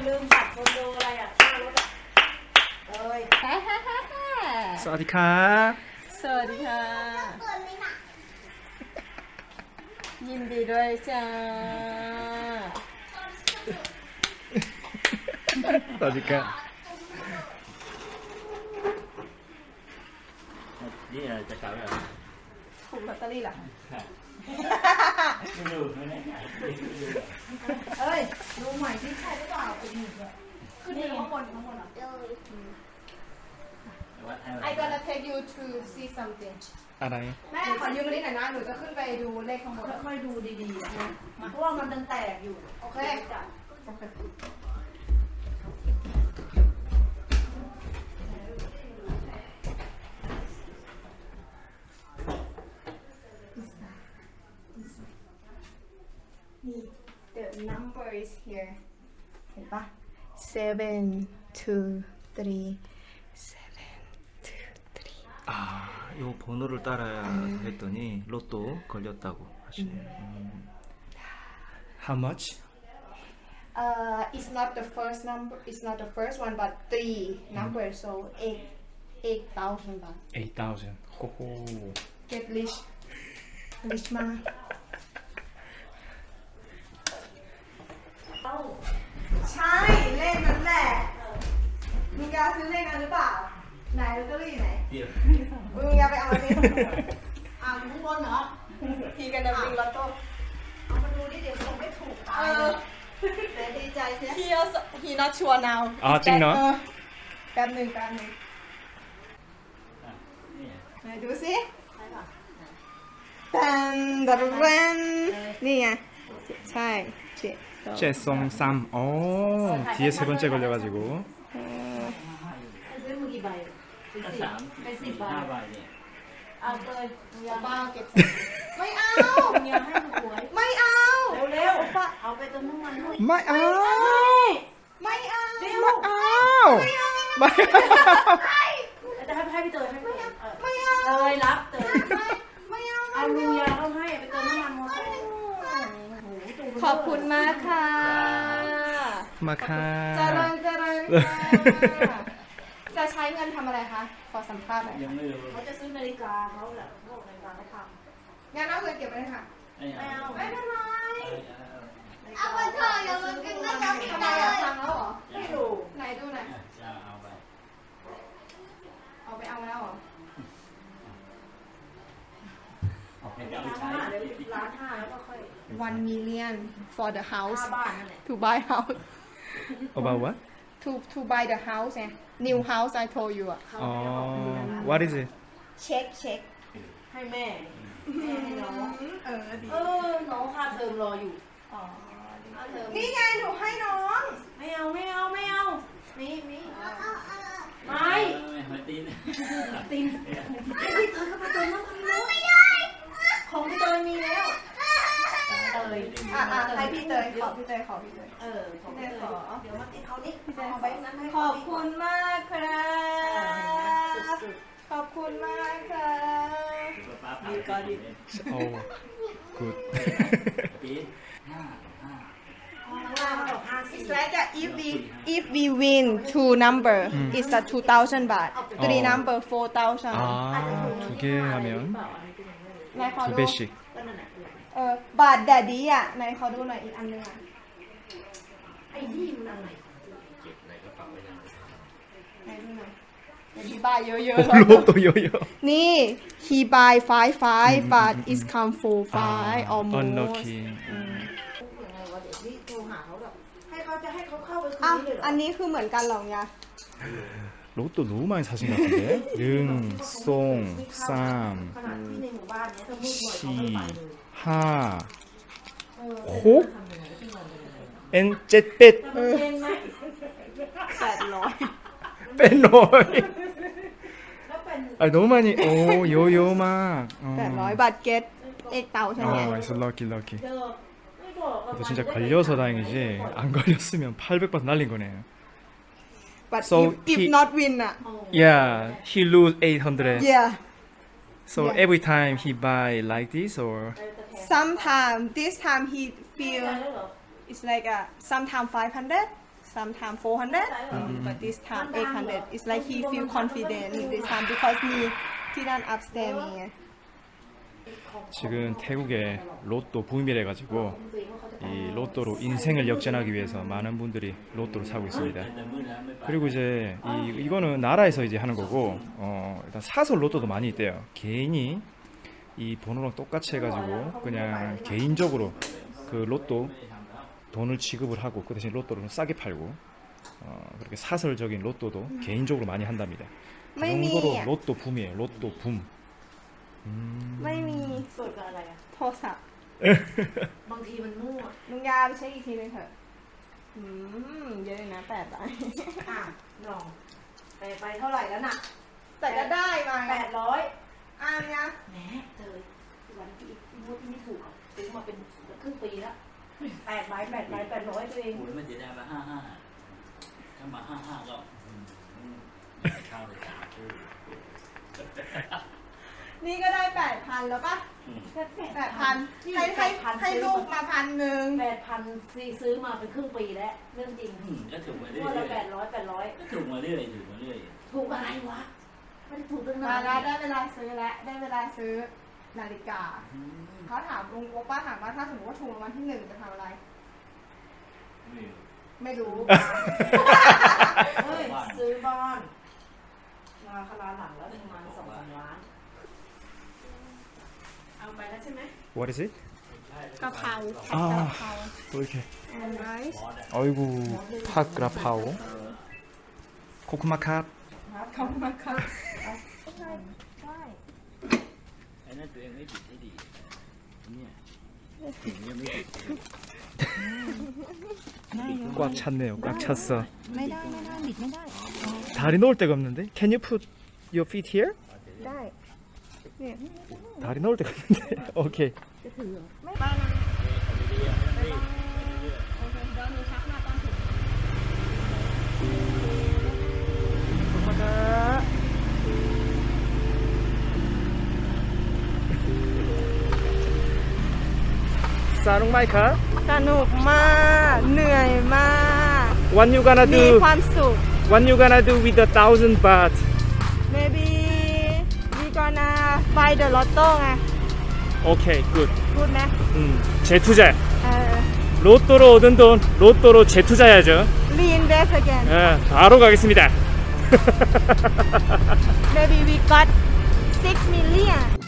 ลืมบัตรคอนโดอะไรอ่ะค่ารถอ่ะเอ้ยสวัสดีครับสวัสดีค่ะยินดีด้วยจ้าสวัสดีครับนี่อะไรจะกลับแล้วถูกลอตเตอรี่เหรอไม่รู้ไม่แน่ใจเอ้ยรู้ใหม่ที่ใช่หรือเปล่าไปหนึ่งเลยขึ้นไปข้างบนเหรอ I gonna take you to see something อะไรแม่ขอยืมมาดิหน่อยนะหนูจะขึ้นไปดูเลขข้างบนค่อยๆดูดีๆนะเพราะว่ามันยังแตกอยู่โอเคจ้ะนี่ the number is here เห็นปะ seven two three 요 번호를 따라야 했더니 로또 걸렸다고 하시네요. How much? It's not the first number. It's not the first one, but three numbers. So 8,000 baht. 8,000. 호호. Get rich, rich man. ใช่เลขนั้นแหละมึงอยากซื้อเลขนั้นหรือเปล่าไหนลอตเตอรี่ไหนมึงอยากไปเอาดิอยู่ข้างบนเหรอทีกันดับบิงลอตโต้เอามาดูดิเดี๋ยวคงไม่ถูกตายแต่ดีใจเสีย he not sure now อ๋อจริงเนาะแป๊บหนึ่งไหนดูสิตันดับเบิ้ลนี่ไงใช่ 703. 뒤에 세 번째 걸려가지고. ซื้อมือกี่ใบเป็น10 ใบเอาเลยป้าเก็บไม่เอาเมียให้หวยไม่เอาเร็วป้าเอาไปเติมน้ำมันด้วยไม่เอาไม่เอาเร็วจะให้พี่เตยให้ไม่เอาเตยรับเตยไม่เอาเอาเมียเขาให้ไปเติมน้ำมันมอเตอร์ขอบคุณมากค่ะมาค่ะเจริญจะใช้เงินทำอะไรคะขอสัมภาษณ์หน่อยยังไม่รู้เขาจะซื้อนาฬิกาเขาแหละพวกนาฬิกาเขาทำงั้นเอาเงินเก็บไว้ค่ะไม่เอาไม่เป็นไรเอาไปเถอะอย่าลืมกินนะจ๊ะพี่เตยฟังแล้วเหรอไม่ดูไหนดูหน่อยเอาไปเอาแล้วเหรอล้านห้าแล้วก็ค่อย 1 million for the house to buy house About what? To buy the house new house I told you What is it? check ให้แม่ให้น้องดีน้องค่าเทอมรออยู่นี่ไงหนูให้น้องไม่เอามีไม่ตีนไอ้พี่เตยก็มาเติมน้ำมันไม่ได้ของพี่เตยมีแล้วเตยให้พี่เตยขอพี่เตยของพี่เตยขอเดี๋ยวมาติดเขานี่พี่เตยเอาไปนั้นให้ขอบคุณมากครับขอบคุณมากครับดีก็ดี good It's like if we win 2 number it's a 2,000 baht 3 number 4,000 두 개 하면 2 배씩 บาทแดดดี้อ่ะไหนขอดูหน่อยอีกอันนึงอ่ะไอ้ที่มันอะไรไหนดูหน่อยhe buy เยอะๆลูกตัวเยอะๆนี่ he buy 5 but it's come 4 5 almost unlucky ให้เขาเข้าไปคุยเลยเหรออันนี้คือเหมือนกันหรอยะ 로또 너무 많이 사신 것 같은데? 능, 송, 쌈, 시, 하, 호, 엔, 쨋เป็ด 800 빼놓이 너무 많이 요요 막 800 บาท get 8,000 it's lucky 너 진짜 걸려서 다행이지 안 걸렸으면 800바트 날린 거네 But so if not win yeah, he lose 800. Yeah. So every time he buy like this or sometimes this time he feel it's like sometime 500 sometimes 400 but this time 800 it's like he feel confident this time because me ที่นั่น upstairs มีไง 지금 태국에 로또 붐이래 가지고 이 로또로 인생을 역전하기 위해서 많은 분들이 로또를 사고 있습니다. 그리고 이제 이거는 나라에서 이제 하는 거고 일단 사서 로또도 많이 있대요. 개인이 이 번호랑 똑같이 해가지고 그냥 개인적으로 그 로또 돈을 지급을 하고 그 대신 로또를 싸게 팔고 그렇게 사설적인 로또도 개인적으로 많이 한답니다. 그 정도로 로또 붐이에요. 로또 붐. ไม่มีสวยกับอะไรอ่ะโทรศัพท์บางทีมันมั่วลุงยาไปเช็คอีกทีนึงเถอะเยอะเลยนะ8 ใบอ่ะลองไปเท่าไหร่แล้วน่ะแต่ก็ได้มาไง 800 เนี่ยแหมเจอวันที่มูดที่ไม่ถูกอ่ะซื้อมาเป็นครึ่งปีแล้ว8 ใบ 800ตัวเองคุณไม่จะได้มา55ถ้ามา55ก็เข้าเลยนี่ก็ได้ 8,000 แล้วป่ะ 8,000 ให้ลูกมา1,000 8,000ซื้อมาเป็นครึ่งปีแล้วเรื่องจริงก็ถูกมาเรื่งวดละอย 800 ก็ถูกมาเรื่อยถูกมาเรื่อยถูกอะไรวะไม่ได้ถูกตั้งมานานแล้วได้เวลาซื้อแล้วได้เวลาซื้อนาฬิกาเขาถามลุงโอป้าถามว่าถ้าสมมติว่าถูกรางวัลที่ 1จะทำอะไร ไม่รู้เฮ้ยซื้อบ้านมาคลาหลังแล้วประมาณ2-3 ล้านเอาไปแล้วใช่ไหม What is it? กะเพรา 아, 또 이렇게. nice 아이고, 팥그라파오. 코코마캅. เขามาค่ะไอ้นั่นตัวเองไม่ผิดให้ดีเนี่ยถึงยังไม่ผิด 꽉 찼네요. 꽉 찼어. ไม่ได้บิดไม่ได้ 다리 놓을 데가 없는데? Can you put your feet here? ได้ 다리 놓을 데가 없는데. 오케이. ไม่บ้านะโอเคเดี๋ยวหนูชักมาตอนถึง 사롱마이카. สนุกมากเหนื่อยมาก What you gonna มี do? ความสุข What you gonna do with the 1,000 baht? maybe we gonna buy the lotto ไง 오케이, 굿. พูดไหม 재투자. เออ 로또로 얻은 돈 로또로 재투자해야죠. reinvest again 예, 바로 가겠습니다. maybe we got 6 million